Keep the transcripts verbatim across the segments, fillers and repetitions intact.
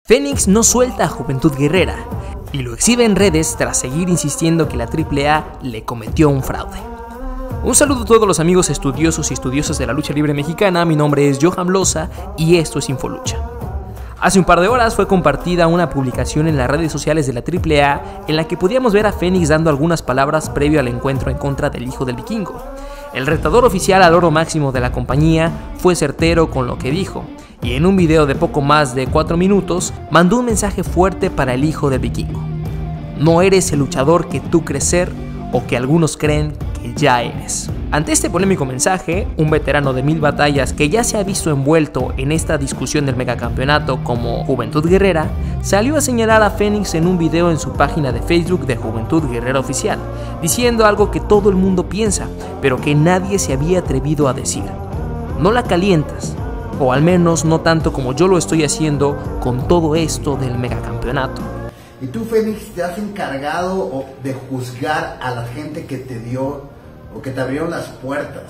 Fénix no suelta a Juventud Guerrera y lo exhibe en redes tras seguir insistiendo que la triple A le cometió un fraude. Un saludo a todos los amigos estudiosos y estudiosas de la lucha libre mexicana, mi nombre es Johan Loza y esto es Infolucha. Hace un par de horas fue compartida una publicación en las redes sociales de la triple A en la que podíamos ver a Fénix dando algunas palabras previo al encuentro en contra del hijo del vikingo. El retador oficial al oro máximo de la compañía fue certero con lo que dijo, y en un video de poco más de cuatro minutos mandó un mensaje fuerte para el hijo del vikingo. No eres el luchador que tú crees ser o que algunos creen que ya eres. Ante este polémico mensaje, un veterano de mil batallas que ya se ha visto envuelto en esta discusión del megacampeonato como Juventud Guerrera, salió a señalar a Fénix en un video en su página de Facebook de Juventud Guerrera Oficial, diciendo algo que todo el mundo piensa, pero que nadie se había atrevido a decir. No la calientas, o al menos no tanto como yo lo estoy haciendo con todo esto del megacampeonato. Y tú, Fénix, te has encargado de juzgar a la gente que te dio o que te abrieron las puertas.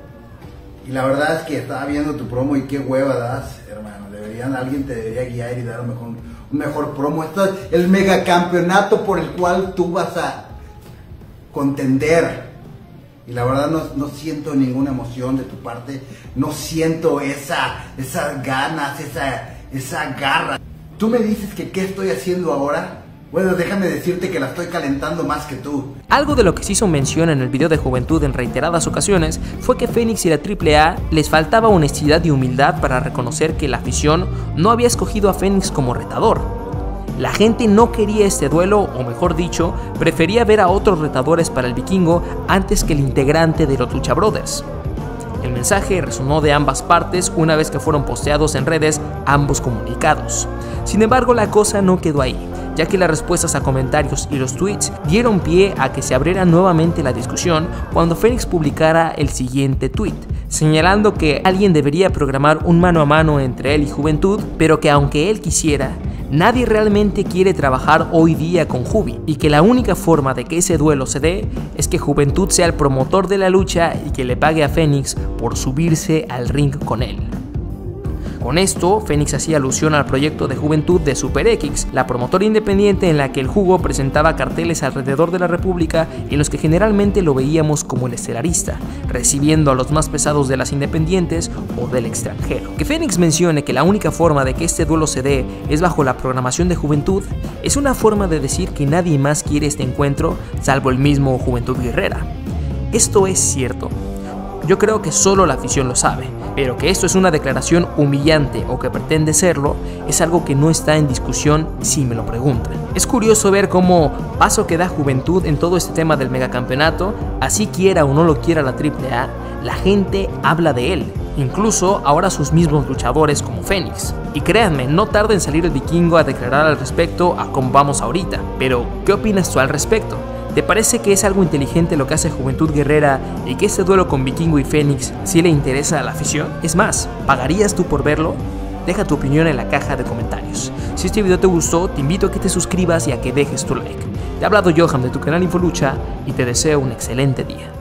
Y la verdad es que estaba viendo tu promo y qué hueva das, hermano. Deberían, alguien te debería guiar y dar un mejor, un mejor promo. Esto es el megacampeonato por el cual tú vas a contender. Y la verdad no, no siento ninguna emoción de tu parte. No siento esa, esas ganas, esa, esa garra. Tú me dices que qué estoy haciendo ahora. Bueno, déjame decirte que la estoy calentando más que tú. Algo de lo que se hizo mención en el video de Juventud en reiteradas ocasiones fue que Fénix y la triple A les faltaba honestidad y humildad para reconocer que la afición no había escogido a Fénix como retador. La gente no quería este duelo, o mejor dicho, prefería ver a otros retadores para el vikingo antes que el integrante de los Lucha Brothers. El mensaje resonó de ambas partes una vez que fueron posteados en redes ambos comunicados. Sin embargo, la cosa no quedó ahí, ya que las respuestas a comentarios y los tweets dieron pie a que se abriera nuevamente la discusión cuando Fénix publicara el siguiente tweet, señalando que alguien debería programar un mano a mano entre él y Juventud, pero que aunque él quisiera, nadie realmente quiere trabajar hoy día con Juvi, y que la única forma de que ese duelo se dé es que Juventud sea el promotor de la lucha y que le pague a Fénix por subirse al ring con él. Con esto, Fénix hacía alusión al proyecto de Juventud de Super X, la promotora independiente en la que el Jugo presentaba carteles alrededor de la República y en los que generalmente lo veíamos como el estelarista, recibiendo a los más pesados de las independientes o del extranjero. Que Fénix mencione que la única forma de que este duelo se dé es bajo la programación de Juventud es una forma de decir que nadie más quiere este encuentro salvo el mismo Juventud Guerrera. Esto es cierto. Yo creo que solo la afición lo sabe, pero que esto es una declaración humillante o que pretende serlo es algo que no está en discusión si me lo preguntan. Es curioso ver cómo paso que da Juventud en todo este tema del megacampeonato, así quiera o no lo quiera la triple A, la gente habla de él, incluso ahora sus mismos luchadores como Fénix. Y créanme, no tarda en salir el vikingo a declarar al respecto a cómo vamos ahorita, pero ¿qué opinas tú al respecto? ¿Te parece que es algo inteligente lo que hace Juventud Guerrera y que este duelo con Vikingo y Fénix sí le interesa a la afición? Es más, ¿pagarías tú por verlo? Deja tu opinión en la caja de comentarios. Si este video te gustó, te invito a que te suscribas y a que dejes tu like. Te ha hablado Johan de tu canal Infolucha y te deseo un excelente día.